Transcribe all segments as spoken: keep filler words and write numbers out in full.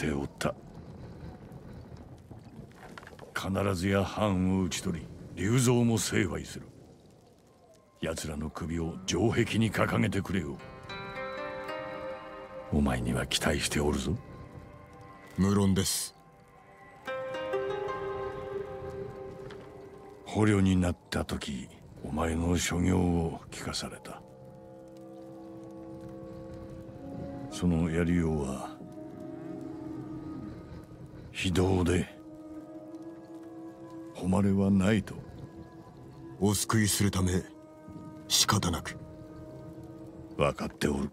ておった。必ずや藩を討ち取り龍蔵も成敗する。奴らの首を城壁に掲げてくれよ。お前には期待しておるぞ。 無論です。 捕虜になった時、お前の所業を聞かされた。そのやりようは非道で誉れはないと。 お救いするため仕方なく。 分かっておる。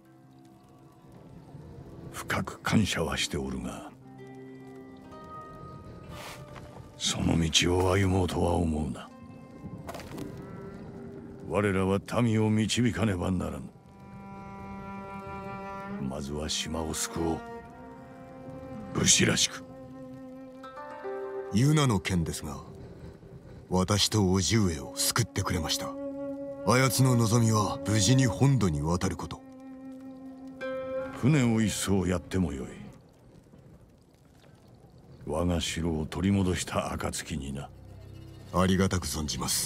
深く感謝はしておるが、その道を歩もうとは思うな。我らは民を導かねばならぬ。まずは島を救おう。武士らしく。 ユナの件ですが、私と叔父上を救ってくれました。あやつの望みは無事に本土に渡ること。 船を一艘やってもよい。我が城を取り戻した暁にな。 ありがたく存じます。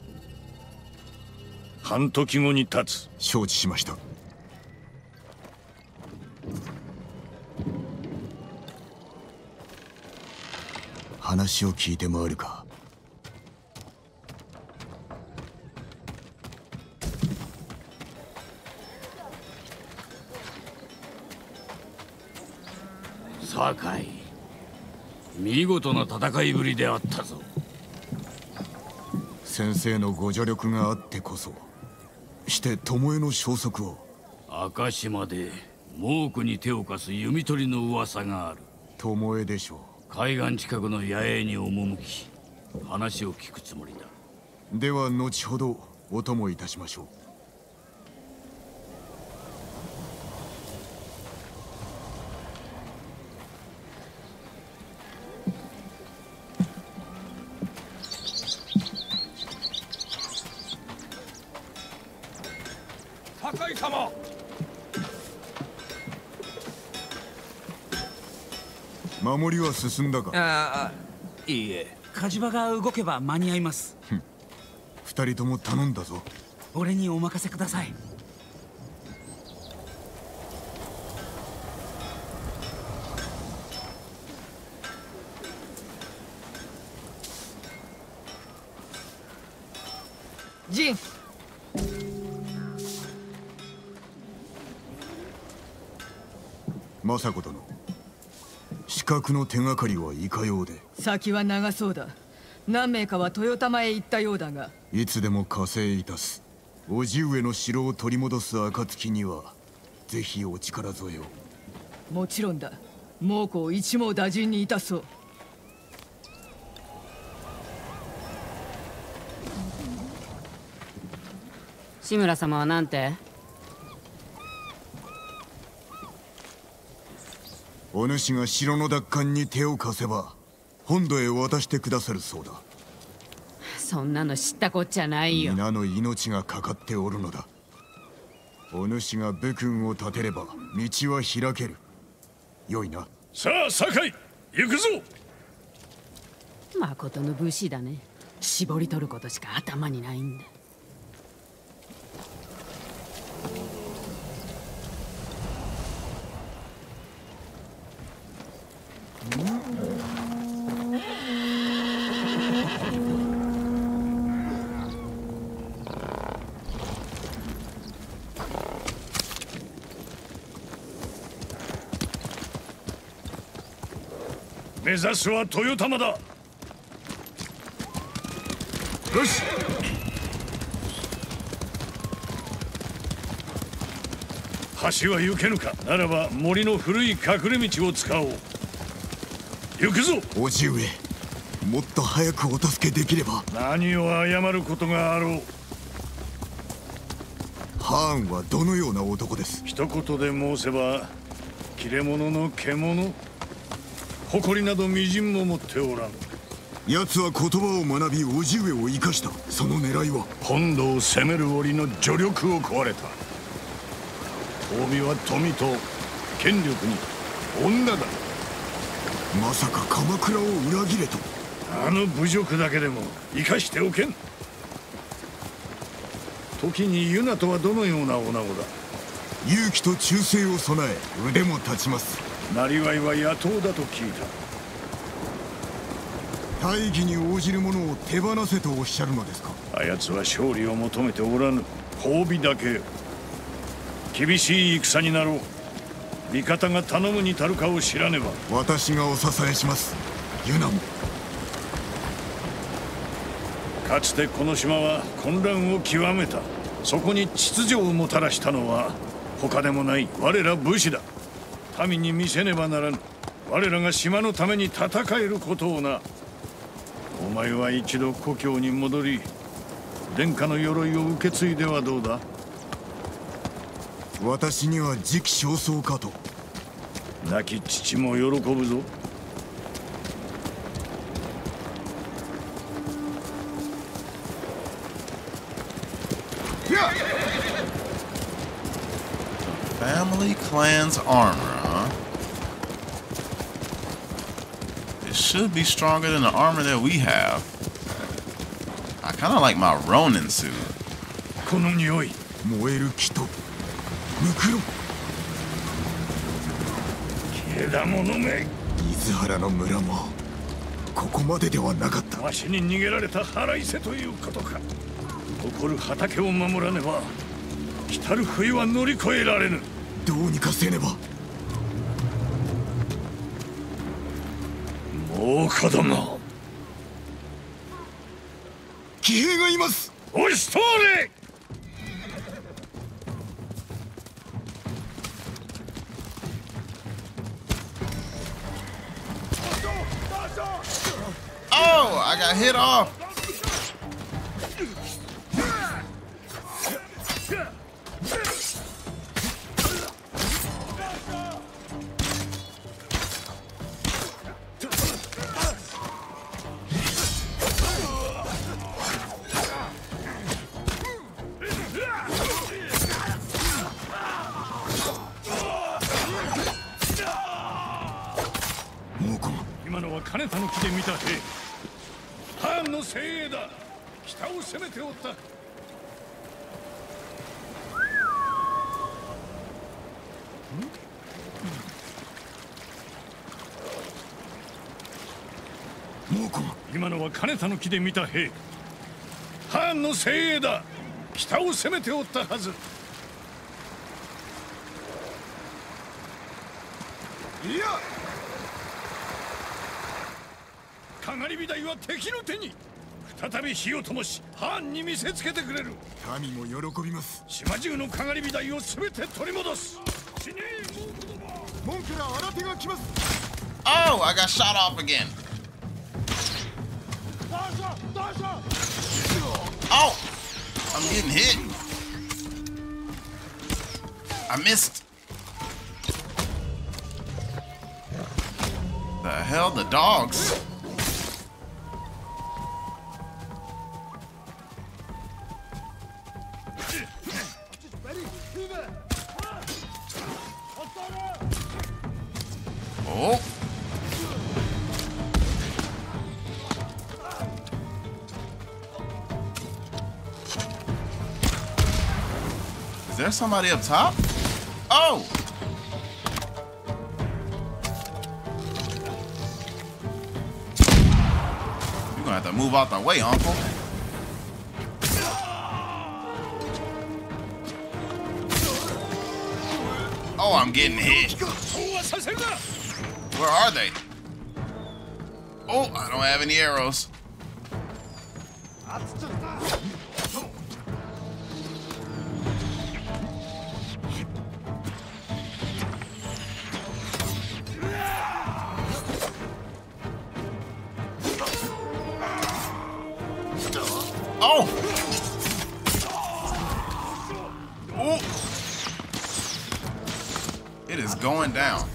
半時後に立つ。 承知しました。話を聞いて回るか。 酒井、見事な戦いぶりであったぞ。 先生のご助力があってこそ、して巴の消息を。 赤島で猛虎に手を貸す弓取りの噂がある。 巴でしょう。 海岸近くの野営に赴き、話を聞くつもりだ。 では後ほどお供いたしましょう。 酒井様。 守りは進んだか。 ああ、いいえ、火事場が動けば間に合います。 二人とも頼んだぞ。 俺にお任せください。 ジン。 政子殿、刺客の手がかりはいかようで。 先は長そうだ。何名かは豊玉へ行ったようだが。 いつでも加勢いたす。叔父上の城を取り戻す暁にはぜひお力添えを。 もちろんだ。猛虎を一網打尽にいたそう。 志村様は何て？ お主が城の奪還に手を貸せば本土へ渡してくださるそうだ。 そんなの知ったこっちゃないよ。 皆の命がかかっておるのだ。お主が武君を立てれば道は開ける。よいな。 さあ酒井、行くぞ。 まことの武士だね。絞り取ることしか頭にないんだ。 目指すは豊玉だ。よし。橋は行けぬか。ならば森の古い隠れ道を使おう。行くぞ。 叔父上、もっと早くお助けできれば。 何を謝ることがあろう。 ハーンはどのような男です？ 一言で申せば切れ者の獣。誇りなどみじんも持っておらん。 奴は言葉を学び叔父上を生かした。その狙いは本土を攻める折の助力を請われた。褒美は富と権力に。 女だ。まさか鎌倉を裏切れと。 あの侮辱だけでも生かしておけん。時にユナとはどのような女子だ。 勇気と忠誠を備え腕も立ちます。 なりわいは野党だと聞いた。 大義に応じる者を手放せとおっしゃるのですか。 あやつは勝利を求めておらぬ。褒美だけ。厳しい戦になろう。味方が頼むに足るかを知らねば。 私がお支えします。ユナも。 かつてこの島は混乱を極めた。そこに秩序をもたらしたのは他でもない我ら武士だ。民に見せねばならぬ。我らが島のために戦えることをな。お前は一度故郷に戻り殿下の鎧を受け継いではどうだ。 私には時期尚早かと。 亡き父も喜ぶぞ。 Family Clan's armor, huh? It should be stronger than the armor that we have. I kind of like my Ronin suit. この匂い。 燃える木とムクロ。 獣め。 水原の村もここまでではなかった。 わしに逃げられた腹いせということか。残る畑を守らねば来たる冬は乗り越えられぬ。 どうにかせねば。 もう子供。 騎兵がいます。 押し通れ。 Oh, I got hit off. 今のは金田の木で見た兵。ハーンの精鋭だ。北を攻めておったはず。いや、かがり火台は敵の手に。再び火を灯しハーンに見せつけてくれる。 民も喜びます。 島中のかがり火台を全て取り戻す。死ねえもう子供。 門から新手が来ます。 Oh, I got shot off again. Oh, I'm getting hit. I missed. The hell, the dogs. Oh. Is there somebody up top? Oh! You're gonna have to move out the way, Uncle. Oh, I'm getting hit. Where are they? Oh, I don't have any arrows. Oh! Oh! It is going down.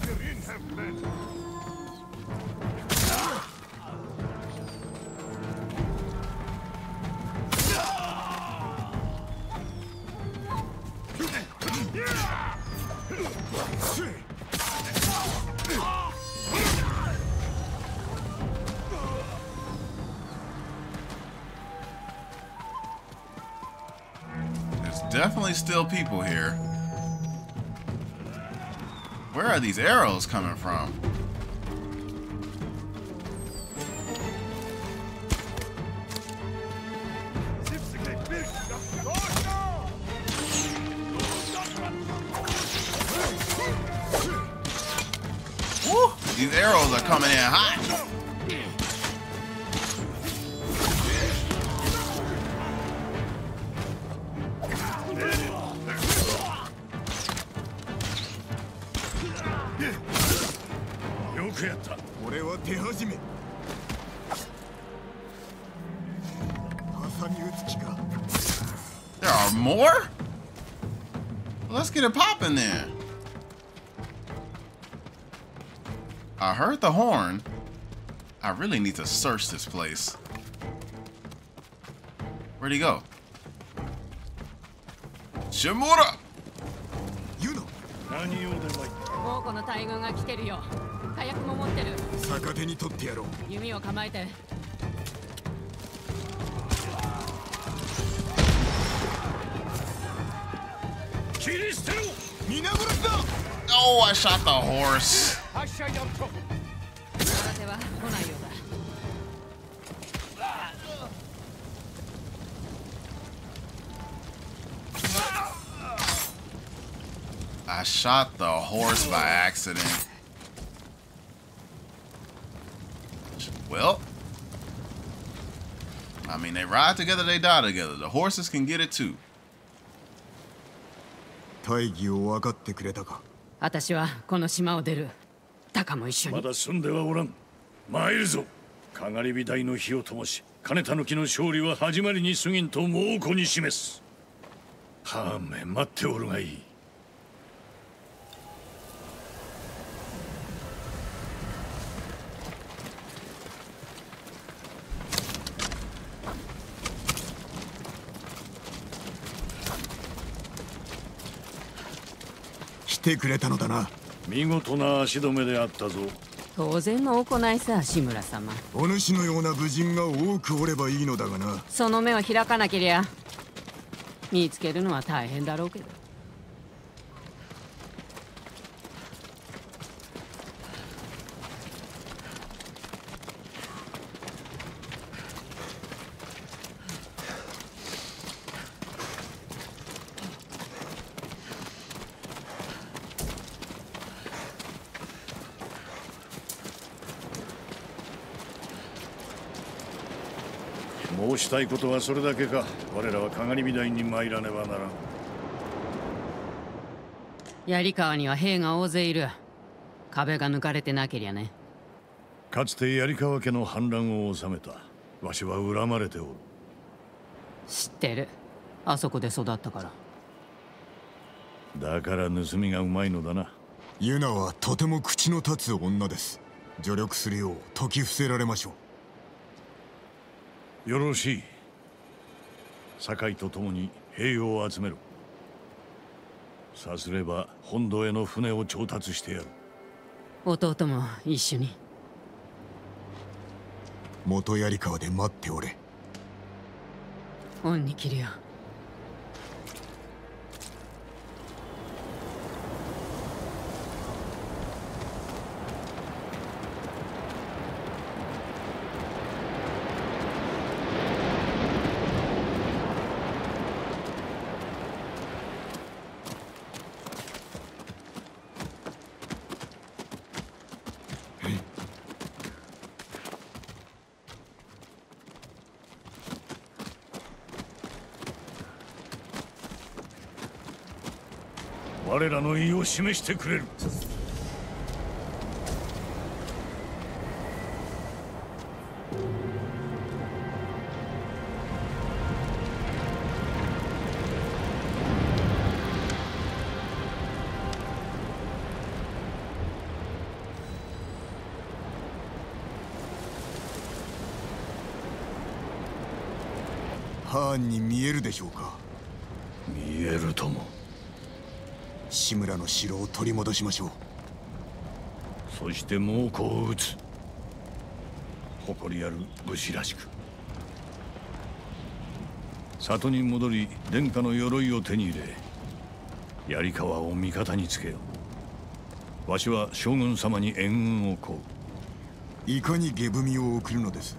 definitely still people here. Where are these arrows coming from? Woo! These arrows are coming in hot. There are more? Let's get it popping then. I heard the horn. I really need to search this place. Where'd he go? Shimura! Yuno! 何用でもいい。 猛虎の大群が来てるよ。火薬も持ってる。 逆手に取ってやろう。 弓を構えて。 切り捨てろ。 皆殺しだ。 Oh, I shot the horse. 新手は来ないようだ。 I shot the horse by accident. Well, I mean, they ride together, they die together. The horses can get it too. 大義を分かってくれたか。 私はこの島を出る。タカも一緒に。 まだ住んではおらん。参るぞ。かがり火台の火を灯し、金田の木の勝利は始まりに過ぎんと猛虎に示す。はあめ待っておるがいい。 来てくれたのだな。 見事な足止めであったぞ。 当然の行いさ、志村様。 お主のような武人が多くおればいいのだがな。 その目を開かなけりゃ見つけるのは大変だろうけど。 申したいことはそれだけか。我らはかがり火台に参らねばならん。 槍川には兵が大勢いる。壁が抜かれてなけりゃね。 かつて槍川家の反乱を収めた。わしは恨まれておる。 知ってる。あそこで育ったから。 だから盗みがうまいのだな。 ユナはとても口の立つ女です。助力するよう説き伏せられましょう。 よろしい。堺と共に兵を集めろ。さすれば本土への船を調達してやる。 弟も一緒に。 元槍川で待っておれ。 恩に切るよ。 我らの意を示してくれる。 ハーンに見えるでしょうか。 見えるとも。 志村の城を取り戻しましょう。 そして猛虎を撃つ。誇りある武士らしく。 里に戻り殿下の鎧を手に入れ、槍川を味方につけよう。わしは将軍様に援軍を請う。 いかに下踏みを送るのです？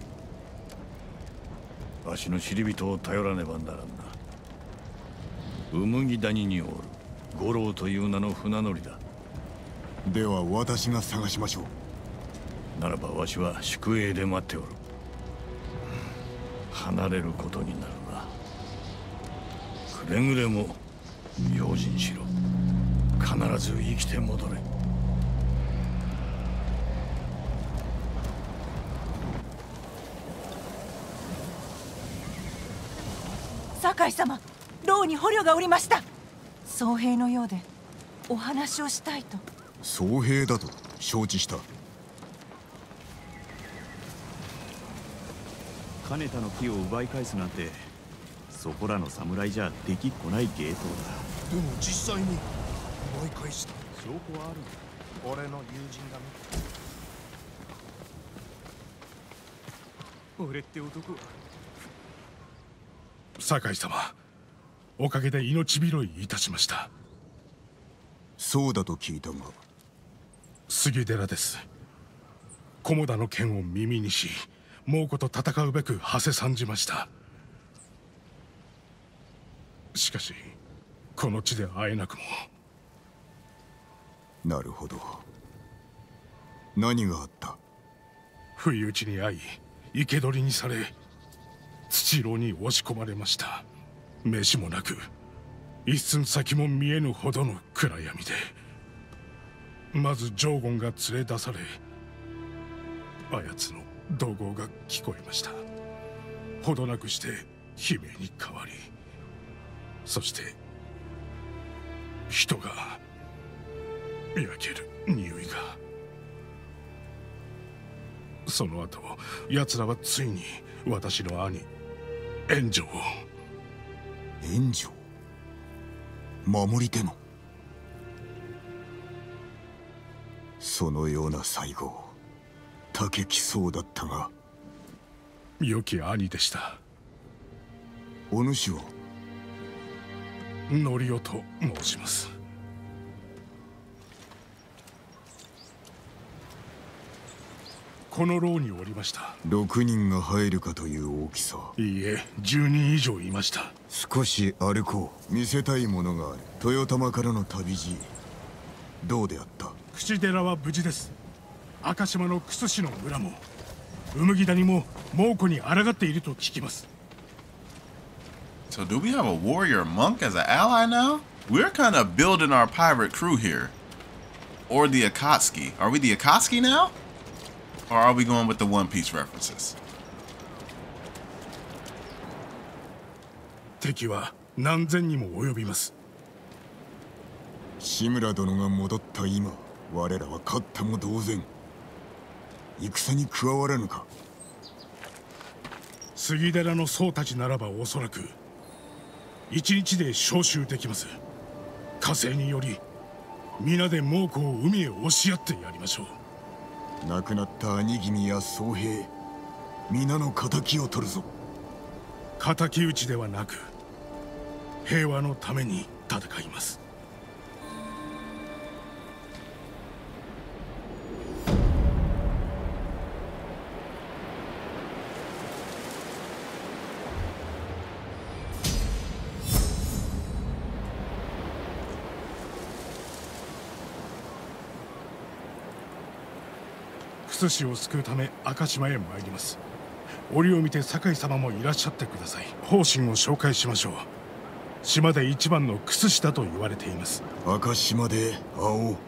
わしの知り人を頼らねばならんな。うむぎ谷におる五郎という名の船乗りだ。 では私が探しましょう。 ならばわしは宿営で待っておる。離れることになるな。くれぐれも用心しろ。必ず生きて戻れ。 酒井様、牢に捕虜がおりました。僧兵のようでお話をしたいと。 僧兵だと承知した。 金田の木を奪い返すなんて、そこらの侍じゃできっこない芸当だ。でも実際に奪い返した。 証拠はある。 俺の友人が見俺って男は。 酒井様、おかげで命拾いいたしました。 そうだと聞いたが。 杉寺です。菰田の剣を耳にし、猛虎と戦うべく馳せ参じました。しかしこの地で会えなくも。 なるほど。何があった？ 不意打ちに遭い生け捕りにされ、土牢に押し込まれました。飯もなく一寸先も見えぬほどの暗闇で、まずジョーゴンが連れ出され、あやつの怒号が聞こえました。ほどなくして悲鳴に変わり、そして人が焼ける匂いが。その後奴らはついに私の兄炎上を。 炎上？守り手の？そのような最後、武きそうだったが。 良き兄でした。 お主は？ ノリオと申します。この牢におりました。 ろくにんが入るかという大きさ。 いいえ、じゅうにん以上いました。 少し歩こう。見せたいものがある。豊玉からの旅路、どうであった？ 櫛寺は無事です。赤島の楠氏の村もうむぎ谷も猛虎に抗っていると聞きます。 So do we have a warrior monk as an ally now? We're kind of building our pirate crew here. Or the Akatsuki. Are we the Akatsuki now? Or are we going with the One Piece references? 敵は何千にも及びます。 志村殿が戻った今、我らは勝ったも同然。戦に加わらぬか？ 杉寺の僧たちならばおそらく一日で召集できます。火星により皆で猛虎を海へ押し合ってやりましょう。亡くなった兄君や僧兵、皆の仇を取るぞ。 敵討ちではなく平和のために戦います。楠氏を救うため赤島へ参ります。折を見て酒井様もいらっしゃってください。方針を紹介しましょう。島で一番の楠氏だと言われています。 赤島で会おう。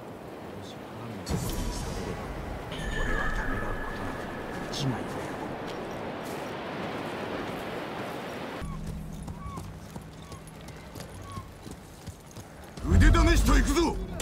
腕試しと行くぞ。